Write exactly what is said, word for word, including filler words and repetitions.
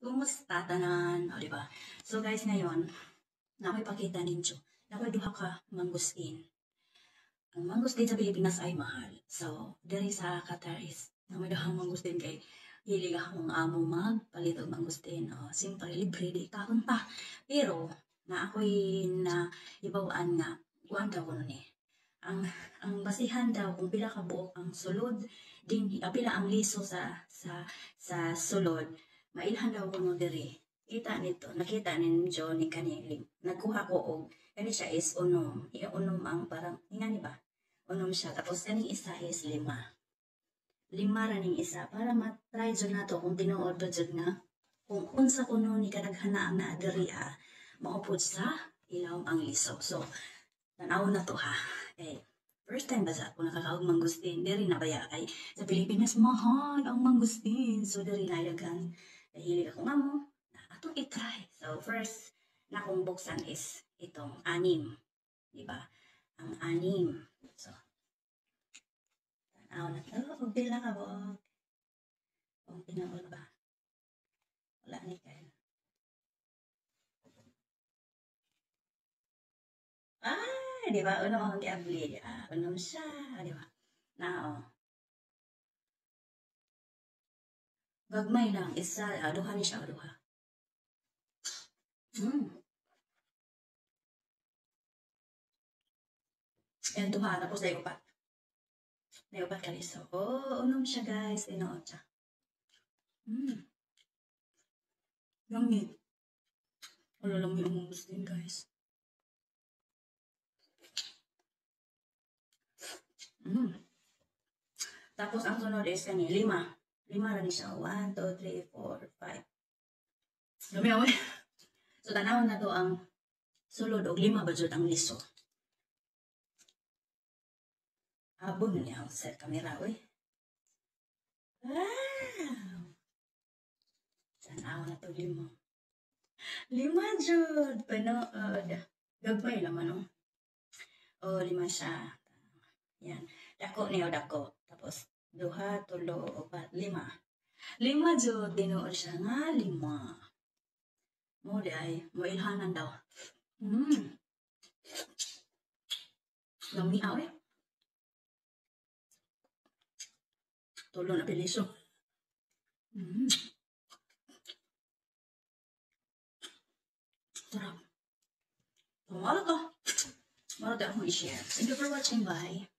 Kumusta tanan? O, diba? So guys, ngayon, na ako'y pakita ninyo. Na ako'y duha ka mangustin. Ang mangustin sa Pilipinas ay mahal. So, diri sa Qatar is, na may duha mangustin kay hilig akong amo magpalit og mangustin. O, simple, libre, di kaunta. Pero, na ako'y na ibawaan nga, kuhan daw ko nun eh. Ang ang basihan daw kung pila ka buok ang sulod, din ah, pila ang liso sa sa sa sulod, mailhan daw kuno diri. Kita nito, nakita ninyo ni kanili. Nagkuha ko og kani siya is unom. Iunom ang parang ingani ba? Unom siya tapos kaning isa is lima. Lima ra ning isa para ma-try jud nato kung tinuod ba jud nga kung unsa kuno ni kadaghana ang naa diri ah, maupod sa ilaw ang liso. So, tanaw na to ha. Eh, first time ba sa ako nakakaog mangustin, diri na baya kay sa Pilipinas mahal ang mangustin. So, diri na dagan. Nahilig ako nga mo, na ato i-try. So, first na kong buksan is itong anim. Diba? Ang anim. So, tanaw na to. Kung pila ka bo. Kung tinaol ba? Wala ni kayo. Ah, di ba? Uno ang giabli. Ah, unom siya. Di ba? Na, oh. Gagmay lang. Isa, ah, duha ni siya, duha. Hmm. Yan, duha. Tapos dayo pa. Dayo pa kaliso. Oh, unom siya, guys. Tinood siya. Hmm. Yummy. Wala lang yung umus din, guys. Mm. Tapos ang sunod is kani lima. Lima ra ni siya. One, two, three, four, five. Dami ako eh. So tanawon na to ang sulod og lima ba jud ang liso. Abon na niya sa camera oy. Wow. Tanawon na to lima. Lima jud. Panood. Gagmay naman no. Oh, lima siya. Yan. Dako niyo dako. Tapos duha, tulo, upat, lima. Lima jud tinuod siya nga lima. Mo di ay mo ilhanan daw. Hmm. Lami aw eh. Tulo na piliso. Hmm. Sarap. Tumalo ka. Maro tayo akong i-share. Thank you for watching. Bye.